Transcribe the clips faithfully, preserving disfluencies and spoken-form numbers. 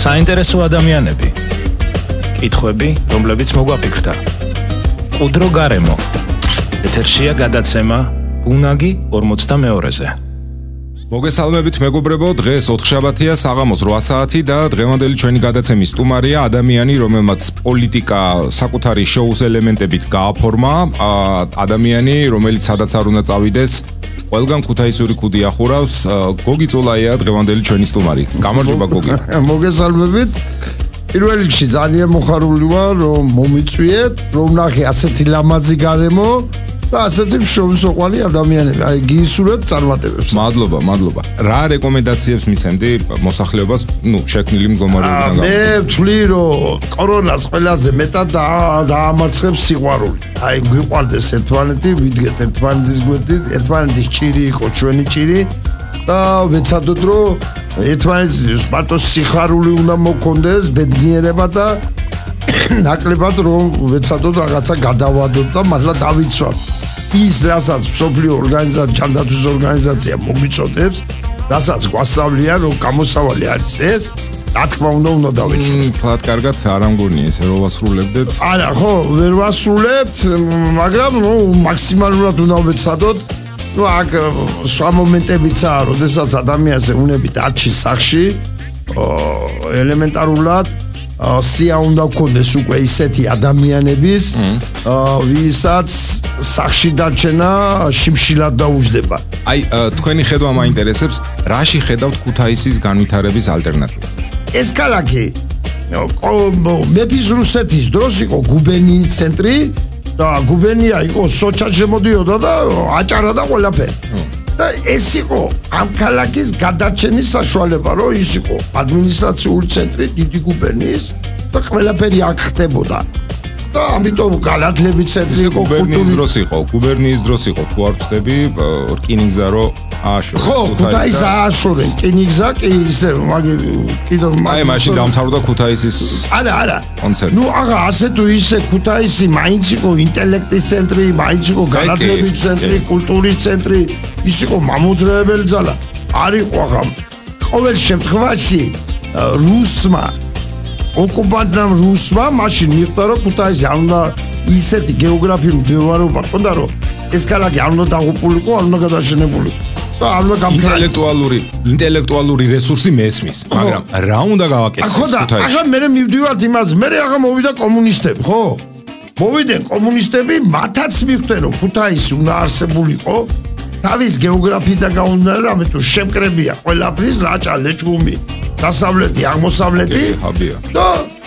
საინტერესო ადამიანები. კითხვები, რომლებიც მოგვაფიქრდა. Უდრო გარემო. ეთერშია გადაცემა ბუნაგი ორმოცდამეორეზე. მოგესალმებით მეგობრებო, დღეს ოთხშაბათია, საღამოს რვა საათი და დღევანდელი ჩვენი გადაცემის სტუმარია ადამიანი, რომელმაც პოლიტიკა საკუთარი შოუს ელემენტებით გააფორმა, ადამიანი, რომელიც სადაც არ უნდა წავიდეს, ყველგან ქუთაისური ქუდი ახურავს, გოგი წოლაია დღევანდელი ჩვენი სტუმარი. გამარჯობა გოგი. მოგესალმებით. პირველ რიგში ძალიან მოხარული ვარ, რომ მომიწვიეთ, რომ ნახე ასეთი ლამაზი გარემო და ასეთი მშობისოყვალი ადამიანები. აი გიისურვებ წარმატებებს. მადლობა, მადლობა. რა რეკომენდაციებს მიცემდი მოსახლეობას, ნუ, შექმნილი მდგომარეობიდან გამო? მე ვთვლი, რომ კორონას ყველაზე მეტად დაამარცხებს სიყვარული. აი გვიყვარდეს ერთმანეთი, ვიდგეთ ერთმანეთის გვერდით, ერთმანეთის ჭირი იყო ჩვენი ჭირი და ვეცადოთ, რომ ერთმანეთის მარტო სიხარული უნდა მოქონდეს, ბედნიერება და ნაკლებად რომ ვეცადოთ რაღაცა გადავადოთ და მართლა დავიცვათ. ის რასაც მსოფლიო ორგანიზაცია, ჯანდაცვის ორგანიზაცია მოგვიწოდებს, რასაც გვასწავლია, რომ გამოსავალი არის ეს, რა თქმა უნდა, უნდა დავიცვათ. თლად კარგად არ ამგონია ესე რომ ვასრულებდეთ. არა, ხო, ვერ ვასრულებთ, მაგრამ ნუ მაქსიმალურად უნდა ვეცადოთ. ნუ აქ სხვა მომენტებიცაა, როდესაც ადამიანს უნებით არჩის სახში, ელემენტარულად სია უნდა გქონდეს უკვე ისეთი ადამიანების, ვისაც სახში დარჩენა შიმშილად დაუჯდება. აი, თქვენი ხედვა მაინტერესებს, რაში ხედავთ ქუთაისის განვითარების ალტერნატივას? ეს ქალაქი მეფის რუსეთის დროს იყო გუბერნიის ცენტრი და გუბერნია იყო სოჭად შემოდიოდა და აჭარა და ყველაფერი. და ეს იყო ამ ქალაქის გადარჩენის საშუალება, რომ ის იყო ადმინისტრაციული ცენტრი დიდი გუბერნიის და ყველაფერი აქ ხდებოდა. და ამიტომ განათლების ცენტრი იყო, გუბერნიის დროს იყო, გუბერნიის დროს იყო, თუ არ ვწდები, რკინიგზა რო ააშორეს. ხო, ქუთაის ააშორეს, რკინიგზა კი ისე, მაგ კიდევ აი მაშინ დამთავრდა ქუთაისის არა, არა. კონცერტი. ნუ აღა ასე თუ ისე ქუთაისი მაინც იყო ინტელექტის ცენტრი, მაინც იყო განათლების ცენტრი, კულტურის ცენტრი, ის იყო მამოძრავებელი ძალა. არ იყო აღა ყოველ შემთხვევაში რუსმა ოკუპანტმა რუსმა მაშინ მიხვდა რომ ქუთაისი არ უნდა ისეთი გეოგრაფიული მდებარეობა ჰქონდა რომ ეს ქალაქი არ უნდა დაღუპულიყო, არ უნდა გადაშენებულიყო. და არ უნდა ინტელექტუალური ინტელექტუალური რესურსი მესმის, მაგრამ რა უნდა გავაკეთოთ ქუთაისში? ახლა მე მივდივართ იმას, მე ახლა მოვიდა კომუნისტები, ხო? მოვიდნენ კომუნისტები, მათაც მიხვდნენ რომ ქუთაისი უნდა არსებულიყო. თავის გეოგრაფიიდან გამომდინარე, რამე თუ შემკრებია ყველაფრის რაჭა, ლეჩხუმი, დასავლეთი, აღმოსავლეთი და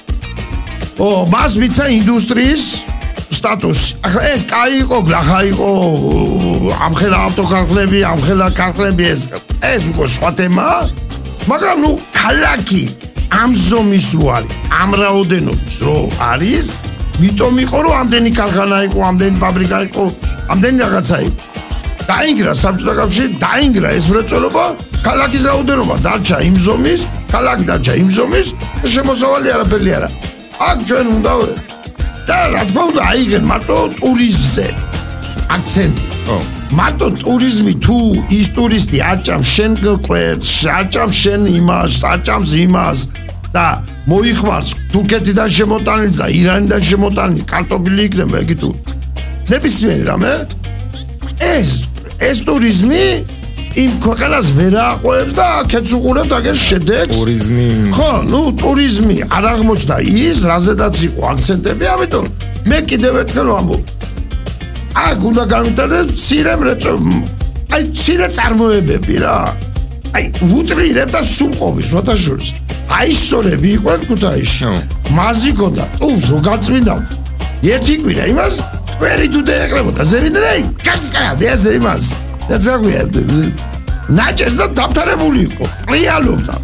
ო მას მიცა ინდუსტრიის სტატუსი. ახლა ეს კაი იყო, გლახა იყო, ამხელა ავტოკარხნები, ამხელა კარხნები ეს ეს უკვე სხვა თემაა, მაგრამ ნუ ქალაქი ამ ზომის რო არის, ამ რაოდენობის რო არის, მიტომ იყო რომ ამდენი ქარხანა იყო, ამდენი ფაბრიკა იყო, ამდენი რაღაცა იყო. დაინგრა საბჭოთა კავშირი, დაინგრა ეს მრეწველობა, ქალაქის რაოდენობა დარჩა იმ ზომის, ქალაქი დარჩა იმ ზომის, შემოსავალი არაფერი არა. აქ ჩვენ უნდა და რა თქმა უნდა აიღენ მარტო ტურიზმზე აქცენტი. მარტო ტურიზმი თუ ის ტურისტი არჭამს შენ კვერცხს, არჭამს შენ იმას, არჭამს იმას და მოიხმარს თურქეთიდან შემოტანილი და ირანიდან შემოტანილი კარტოფილი იქნება იგი თუ ნებისმიერი რამე ეს ეს ტურიზმი იმ ქვეყანას ვერ აყვევს და აქაც უყურებთ აგერ შედეგს. ტურიზმი. ხო, ნუ ტურიზმი არ აღმოჩნდა ის, რაზედაც იყო აქცენტები, ამიტომ მე კიდევ ერთხელ ვამბობ. აქ უნდა განვითარდეს მცირე მრეწველობა. აი მცირე წარმოებები რა. აი უტრირებ და სულყოფის ვათაშორის. აი სწორები იყვნენ ქუთაისში. მაზი ქონდა, ტუბს რო გაწმინდა. ერთი კვირა იმას კვერი თუ დაეყრებოდა ზევინდა და კაკარა დეაზე იმას. და ზაგვია ნაჭეს და დამთავრებული იყო რეალობდა.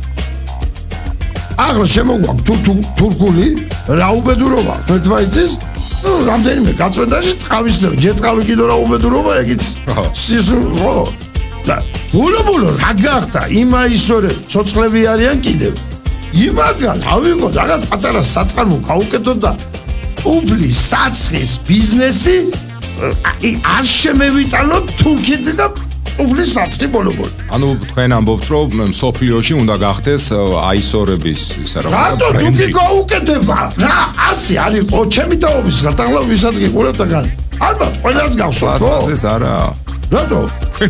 ახლა შემოგვაქვს თურქული რა უბედურობა ერთმანეთის ნუ რამდენიმე გაწმენდაში ტყავის ჯერ ტყავი კიდო რა უბედურობა ეგიც სიზო და ბულბულო რა გახდა იმა ისორე ცოცხლები არიან კიდევ იმაგან ავიღო რაღაც პატარა საწყარბო გავუკეთო და უფლის საცხის ბიზნესი არ შემევიტანო თურქეთიდან და უფლის საწყი ბოლო-ბოლო. ანუ თქვენ ამბობთ, რომ სოფლიოში უნდა გახდეს აისორების ისა რა. რატო თუ კი გაუკეთება? რა ასე არის ხო ჩემი თაობის გადაღლა ვისაც გიყურებთ და გან. ალბათ ყველას გავსვათ ხო? ეს არა. რატო?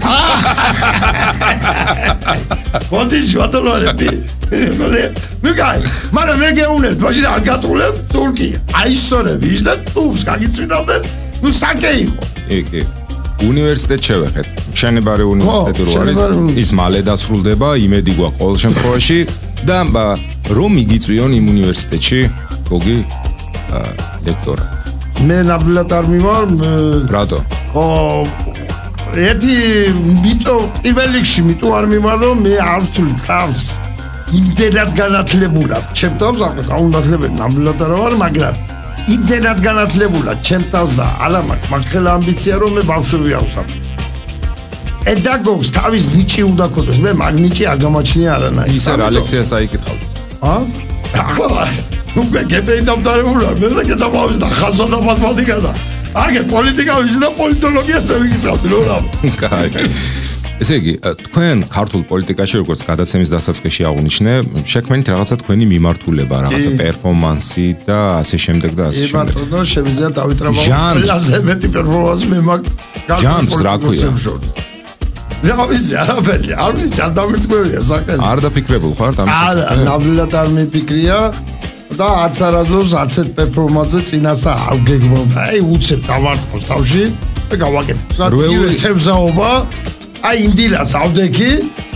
მოდი შევატოლოდი. ნუ გაი, მაგრამ მე გეუნებთ, მაშინ არ გატყულებ თურქია. აისორების და თურქს გაგიწვიდავდნენ. ნუ საკე იყო. კი, კი. უნივერსიტეტ შევეხეთ. მშენებარე უნივერსიტეტი რო არის, ის მალე დასრულდება, იმედი გვაქვს ყოველ შემთხვევაში და რომ იგიწვიონ იმ უნივერსიტეტში გოგი ლექტორად. მე ნაბლად არ მიმარ. რატო? ო ერთი მიტო პირველ რიგში მიტო არ მიმარ რომ მე არ ვთვლი თავს იმდენად განათლებულად ჩემ თავს არ გაუნათლებენ ნაბლად არ ვარ მაგრამ იმდენად განათლებულად ჩემ თავს და არა მაქვს მაგ ხელა ამბიცია რომ მე ბავშვები ავსავ პედაგოგს თავის ნიჭი უნდა ქონდეს მე მაგ ნიჭი არ გამაჩნია არანაირად ისე რა ლექციას აიკითხავთ ა ახლა ნუ გეგები დამტარებულა მე და გადამავის და ხაზვა და მათემატიკა და აგე პოლიტიკა ვიცი და პოლიტოლოგიაც ვიკითხავდი რა კაი ესე იგი თქვენ ქართულ პოლიტიკაში როგორც გადაცემის დასაწყისში აღნიშნე შექმნით რაღაცა თქვენი მიმართულება რაღაცა პერფორმანსი და ასე შემდეგ და ასე შემდეგ ე ბატონო შემიძლია დავიტრაბავ ყველაზე მეტი პერფორმანსი მე მაგ ჟანრს რა ქვია რა ვიცი არაფერი არ ვიცი არ დამირთმევია საკელი არ დაფიქრებულ ხარ ამის არა ნაბლად არ მიფიქრია და არც არაზოს არც ერთ პერფორმანსზე წინასა ავგეგმავდა აი უცებ დავარტყოს თავში და გავაკეთებ რივე თევზაობა აი ინდილას ავდექი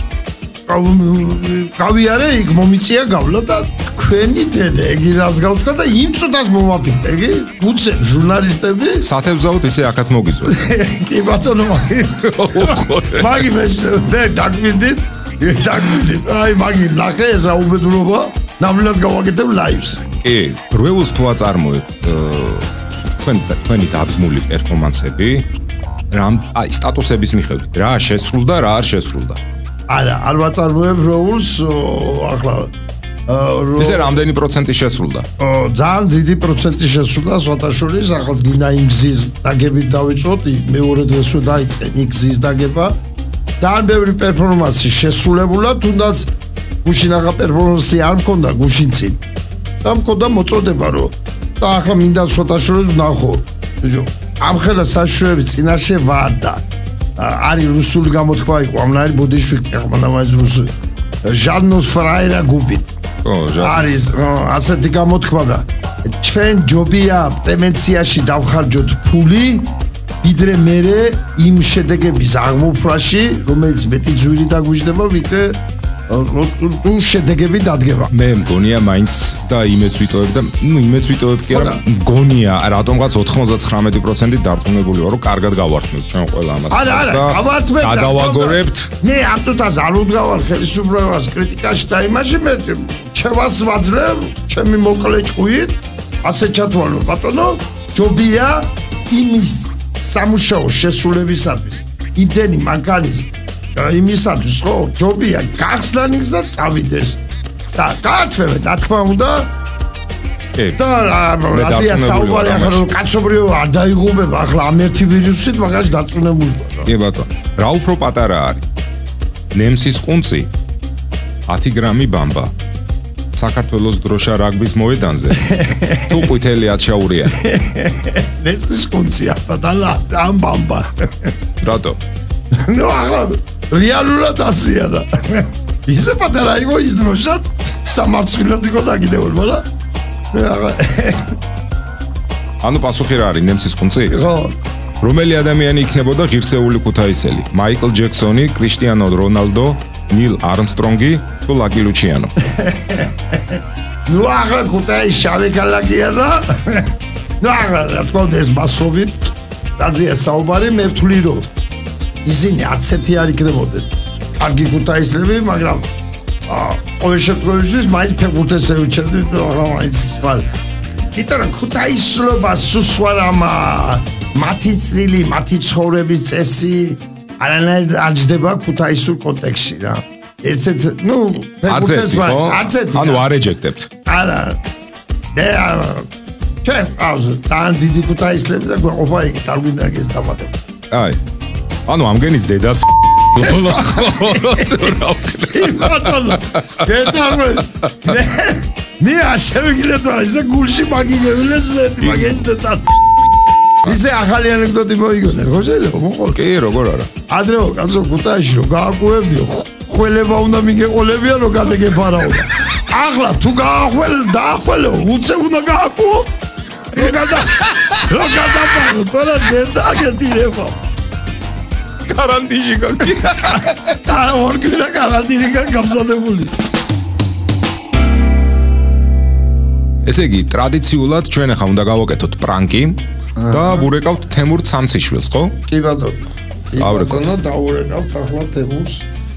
გავიარე იქ მომიწია გავლა და თქვენი დედა ეგი რას გავსკა და იმ წუთას მომაფიქრე ეგი უცებ ჟურნალისტები სათევზაოდ ისე აქაც მოგიწვევთ კი ბატონო მაგი მაგი მე დაგვიდით დაგვიდით აი მაგი ნახე ეს რა უბედურობა ნაბლად გავაკეთებ ლაივს. კი, რვეულს თუ აწარმოებთ თქვენ თქვენი დადგმული პერფორმანსები, რამ აი სტატუსების მიხედვით, რა შესრულდა, რა არ შესრულდა. არა, არ ვაწარმოებ რვეულს, ახლა ისე რამდენი პროცენტი შესრულდა? ძალიან დიდი პროცენტი შესრულდა, სვათაშორის, ახლა გინდა იმ გზის დაგებით დავიწყოთ, მეორე დღესვე დაიწყე იმ გზის დაგება. ძალიან ბევრი პერფორმანსი შესრულებულა, თუნდაც გუშინაღა პერფორმანსი არ მქონდა გუშინცინ და მქონდა მოწოდება რომ და ახლა მინდა სვათაშორის ვნახო ბიჭო ამ ხელა საშუალების წინაშე ვარ და არის რუსული გამოთქვა იყო ამნაირი ბოდიშვილი ახმანამაის რუსული ჟანოს ფრაერა გუბი ო ჟანოს არის ასეთი გამოთქვა და ჩვენ ჯობია პრევენციაში დავხარჯოთ ფული ვიდრე მე იმ შედეგების აღმოფრაში რომელიც მეტი ძვირი დაგვიждდება ვიდრე თუ შედეგები დადგება. მე მგონია მაინც და იმეც ვიტოვებ და ნუ იმეც ვიტოვებ კი არა მგონია რატომღაც ოთხმოცდათხრამეტი პროცენტი დარწმუნებული ვარ რომ კარგად გავართმევთ ჩვენ ყველა ამას. არა არა გავართმევთ. გადავაგორებთ. მე ამ წუთას არ უდგავარ ხელისუფლებას კრიტიკაში და იმაში მე ჩემს ვაძლევ ჩემი მოკლე ჭკუით ასე ჩათვალო ბატონო ჯობია იმის სამუშაო შესრულებისათვის იმდენი მანქანის იმისათვის ხო ჯობია გახსნანის და წავიდეს და გაათმევე რა თქმა უნდა და რაზეა საუბარი ახლა რომ კაცობრიო არ დაიღუპება ახლა ამ ერთი ვირუსით მაგაში დარწმუნებული ვარ კი ბატონო რა უფრო პატარა არის ნემსის ყუნწი ათი გრამი ბამბა საქართველოს დროშა რაგბის მოედანზე თუ ყვითელი ათშაურია ნემსის ყუნწი აბადალა ამ ბამბა რატო ნუ ახლა რეალურად ასია და ისე პატარა იყო ის დროშაც სამარცხვინოდ იყო დაგიდებული მაგრამ ანუ პასუხი რა არის ნემსის ყუნწი ხო რომელი ადამიანი იქნებოდა ღირსეული ქუთაისელი მაიკლ ჯექსონი კრისტიანო რონალდო ნილ არმსტრონგი თუ ლაკი ლუჩიანო ნუ ახლა ქუთაისი შავი ქალაქია და ნუ ახლა რა თქმა უნდა ეს მასობით რაზეა საუბარი მე ვთვლი რომ ისინი არც ერთი არ იქნებოდნენ კარგი ქუთაისლები მაგრამ ყოველ შემთხვევაში მაინც ფეხბურთელები ჩერდით და ახლა მაინც ვარ იმიტომ რომ ქუთაისლობა სუსვარამა მათი წილი მათი ცხოვრების წესი არანაირად არ ჯდება ქუთაისურ კონტექსტში რა ერთ-ერთ ნუ ფეხბურთელს არც ერთი ანუ არ ეჯექტებთ არა მე ჩვენ ყავს ძალიან დიდი ქუთაისლები და გვეყოფა იქ წარგვინდა ეს დამატება აი ანუ ამგენის დედაც ბატონო დედამე მე აღშევიგილე თორე ისე გულში მაგიგებილეს ზეთი მაგის დეტაც ისე ახალი ანეკდოტი მოიგონე ხო შეიძლება მოყოლ კი როგორ არა ადრეო კაცო ქუთაისში რო გააკვევდიო ხველება უნდა მიგეყოლებია რომ გადაგეფარაო ახლა თუ გაახვალ დაახვალო უცებ უნდა გააკუო რო გადა რო გადაფარო თორე დედა გეტირება карантинში გაქვს. და ორგირა карантინი გამზადებული. ესე იგი, ტრადიციულად ჩვენ ახლა უნდა გავაკეთოთ პრანკი და ვურეკავთ თემურ სამციშვილს, ხო? კი ბატონო. კი ბატონო, დაურეკავთ ახლა თემურს.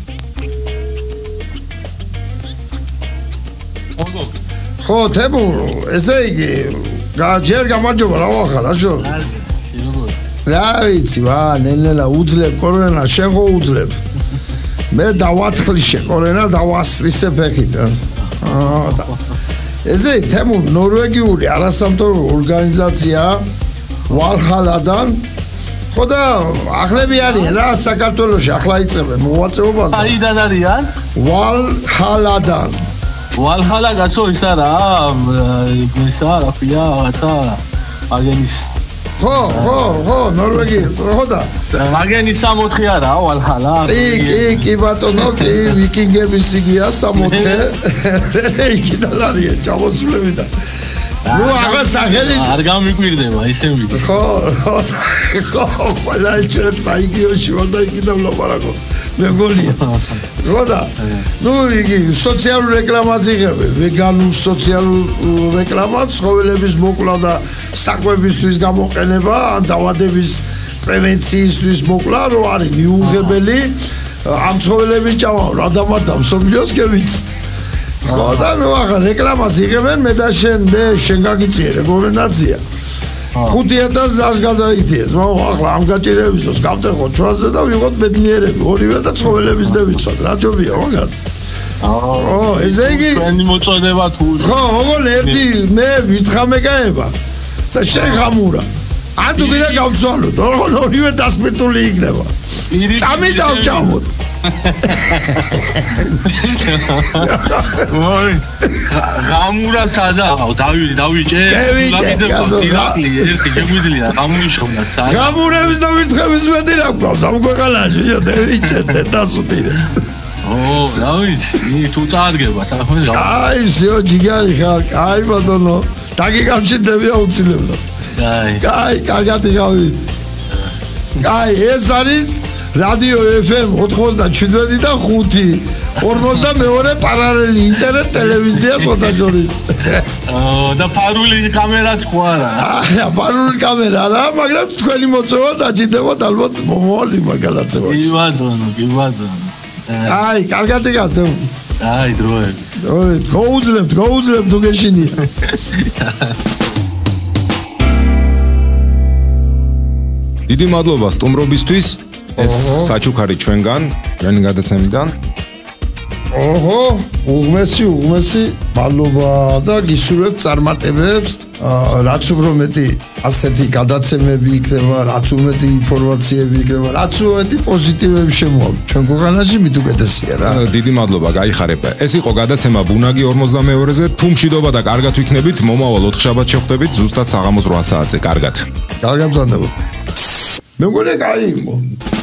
ხო, თემურ, ესე იგი, ჯერ გამარჯობა რა ვახარ, აშო. რა ვიცი, ვა, ნელ-ნელა უძლებ კორონა, შენ ხო უძლებ. მე დავათხლიშე კორონა, დავასრისე ფეხიდან. აა და ესე თემურ ნორვეგიული არასამთავრობო ორგანიზაცია ვალჰალადან ხო და ახლები არიან რა საქართველოში ახლა იწევენ მოღვაწეობას და აიდან არიან ვალჰალადან ვალჰალა გასო ის არა ისა რა ქვია რაღაცა აგენის ხო ხო ხო ნორვეგია ხო და აგენის სამოთხე არა ვალჰალა კი კი კი ბატონო კი ვიკინგების იგია სამოთხე იქიდან არიან ჩამოსულები და ნუ აღა სახელი არ გამიკვირდება ისე ვიდეო ხო ხო ყველა ჩვენ საიგიოში ვარ და იქიდან ვლაპარაკო მეგონია ხო და ნუ იგი სოციალურ რეკლამას იღებენ ვეგანურ სოციალურ რეკლამას ცხოველების მოკლა და საკვებისთვის გამოყენება ან დაავადების პრევენციისთვის მოკლა რო არის მიუღებელი ამ ცხოველების ჭამა რა დამართა მსოფლიოს გევიცით ხო და ნუ ახლა რეკლამას იღებენ მე და შენ მე შენ გაგიწიე რეკომენდაცია ხუთი ათას დარს გადაიქციეს მაგრამ ახლა ამ გაჭირებისოს გავტეხო ჩვაზე და ვიღოთ ბედნიერები ორივე და ცხოველების დევიცვათ რა ჯობია მაგას ო ესე იგი ჩვენი მოწოდება თუ ხო ოღონ ერთი მე ვითხამეკაება და შენ ხამურა ან თუ კიდე გავცვალოთ ოღონ ორივე დასპირტული იქნება წამი დავჭამოთ ოი გამურა სადაა დავი დავიჭე ლაბიდები ერთი შეგვიძლია გამუშოვნა სად გამურების და ვირთხების მეტი რა გვყავს ამ ქვეყანაში დავიჭე დასუტირე ო დავიჭე თუ წარგება საქმე აი всё ჯიგარი ხარ აი ბატონო დაგიგამჩნდები აუცილებლად აი აი კარგად იყავი აი ეს არის რადიო ეფ ემ ოთხმოცდაშვიდი და ხუთი ორმოცდამეორე პარალელი ინტერნეტ ტელევიზია სოთაჯორის ო და პარული კამერაც ხო არა აა პარული კამერა რა მაგრამ თქვენი მოწვევა დაჭირდებათ ალბათ მომავალი მაგალაცება კი ბატონო კი ბატონო აი კარგად იყავთ აი დროები ოი გაუძლებთ გაუძლებთ თუ გეშინია დიდი მადლობა სტუმრობისთვის ეს საჩუქარი ჩვენგან, ჩვენი გადაცემიდან. ოჰო, უღმესი, უღმესი, მადლობა და გისურვებთ წარმატებებს. რაც უფრო მეტი ასეთი გადაცემები იქნება, რაც უფრო მეტი ინფორმაციები იქნება, რაც უფრო მეტი პოზიტივები შემოაქვს. ჩვენ ქვეყანაში მით უკეთესია რა. დიდი მადლობა, გაიხარებ. ეს იყო გადაცემა ბუნაგი ორმოცდამეორეზე. თუ მშვიდობა და კარგად ვიქნებით, მომავალ ოთხშაბათს შევხვდებით ზუსტად საღამოს რვა საათზე. კარგად. კარგად ვზანდებოდ. მე მგონია კაი იყო.